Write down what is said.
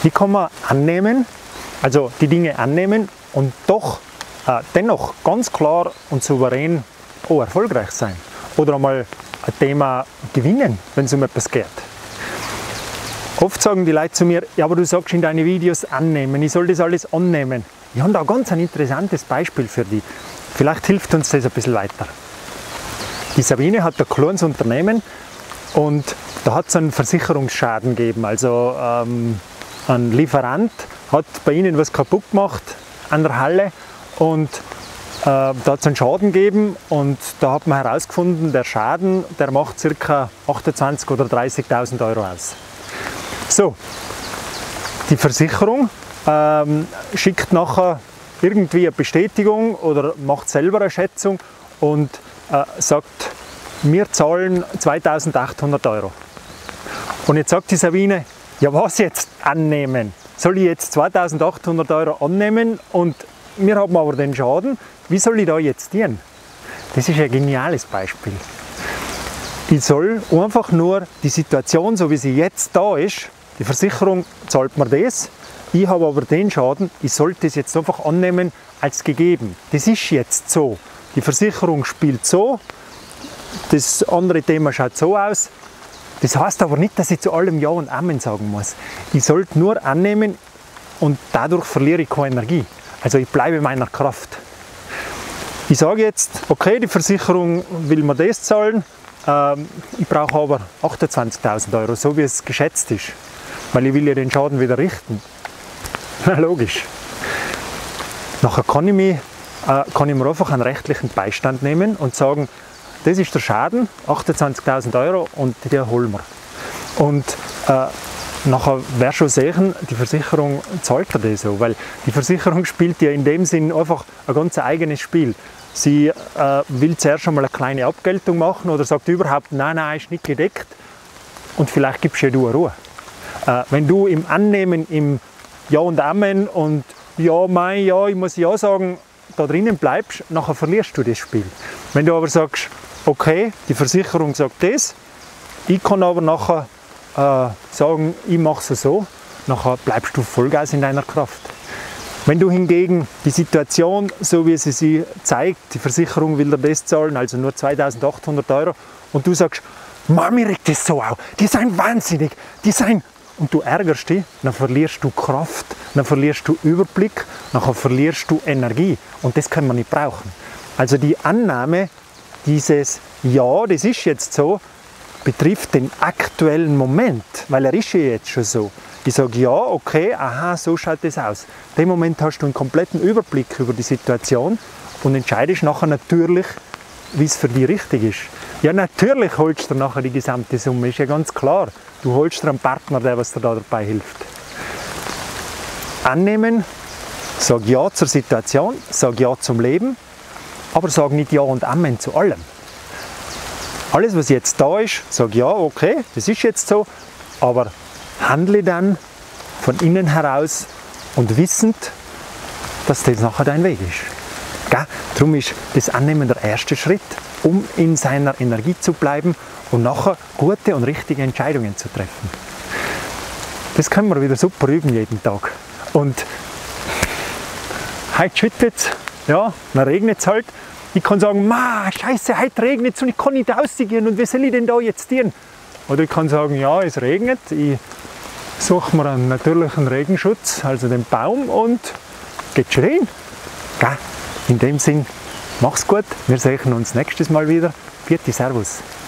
Wie kann man annehmen, also die Dinge annehmen und doch dennoch ganz klar und souverän auch erfolgreich sein? Oder einmal ein Thema gewinnen, wenn es um etwas geht. Oft sagen die Leute zu mir, ja, aber du sagst in deinen Videos annehmen, ich soll das alles annehmen. Ich habe da ganz ein interessantes Beispiel für dich. Vielleicht hilft uns das ein bisschen weiter. Die Sabine hat ein kleines Unternehmen und da hat es einen Versicherungsschaden gegeben. Also ein Lieferant hat bei ihnen was kaputt gemacht an der Halle und da hat es einen Schaden gegeben und da hat man herausgefunden, der Schaden, der macht ca. 28.000 oder 30.000 Euro aus. So, die Versicherung schickt nachher irgendwie eine Bestätigung oder macht selber eine Schätzung und sagt, wir zahlen 2.800 Euro. Und jetzt sagt die Sabine, ja was jetzt annehmen? Soll ich jetzt 2.800 Euro annehmen und wir haben aber den Schaden, wie soll ich da jetzt dienen? Das ist ein geniales Beispiel. Ich soll einfach nur die Situation, so wie sie jetzt da ist, die Versicherung zahlt mir das, ich habe aber den Schaden, ich sollte es jetzt einfach annehmen als gegeben. Das ist jetzt so. Die Versicherung spielt so, das andere Thema schaut so aus. Das heißt aber nicht, dass ich zu allem Ja und Amen sagen muss. Ich sollte nur annehmen und dadurch verliere ich keine Energie. Also ich bleibe in meiner Kraft. Ich sage jetzt, okay, die Versicherung will mir das zahlen, ich brauche aber 28.000 Euro, so wie es geschätzt ist, weil ich will ja den Schaden wieder richten. Na, logisch. Nachher kann ich mir einfach einen rechtlichen Beistand nehmen und sagen, das ist der Schaden, 28.000 Euro und den holen wir. Und nachher wäre schon sehen, die Versicherung zahlt das so, weil die Versicherung spielt ja in dem Sinn einfach ein ganz eigenes Spiel. Sie will zuerst einmal eine kleine Abgeltung machen oder sagt überhaupt, nein, ist nicht gedeckt und vielleicht gibst du Ruhe. Wenn du im Annehmen, im Ja und Amen und ja, ich muss Ja sagen, da drinnen bleibst, nachher verlierst du das Spiel. Wenn du aber sagst, okay, die Versicherung sagt das, ich kann aber nachher sagen, ich mache es so, nachher bleibst du Vollgas in deiner Kraft. Wenn du hingegen die Situation, so wie sie zeigt, die Versicherung will dir das zahlen, also nur 2.800 Euro, und du sagst, Mami, regt das so auf, die sind wahnsinnig, und du ärgerst dich, dann verlierst du Kraft, dann verlierst du Überblick, dann verlierst du Energie und das kann man nicht brauchen. Also die Annahme, dieses Ja, das ist jetzt so, betrifft den aktuellen Moment, weil er ist ja jetzt schon so. Ich sage ja, okay, aha, so schaut das aus. In dem Moment hast du einen kompletten Überblick über die Situation und entscheidest nachher natürlich, wie es für dich richtig ist. Ja, natürlich holst du nachher die gesamte Summe, ist ja ganz klar. Du holst dir einen Partner, der was dir da dabei hilft. Annehmen, sag Ja zur Situation, sag Ja zum Leben, aber sag nicht Ja und Amen zu allem. Alles, was jetzt da ist, sag Ja, okay, das ist jetzt so, aber handle dann von innen heraus und wissend, dass das nachher dein Weg ist. Gell? Darum ist das Annehmen der erste Schritt, um in seiner Energie zu bleiben und nachher gute und richtige Entscheidungen zu treffen. Das können wir wieder super üben jeden Tag. Und heute schüttet es, ja, dann regnet es halt. Ich kann sagen, scheiße, heute regnet es und ich kann nicht rausgehen und wie soll ich denn da jetzt dienen? Oder ich kann sagen, ja, es regnet, ich suche mir einen natürlichen Regenschutz, also den Baum, und geht schon rein. In dem Sinn, mach's gut, wir sehen uns nächstes Mal wieder. Vierte Servus.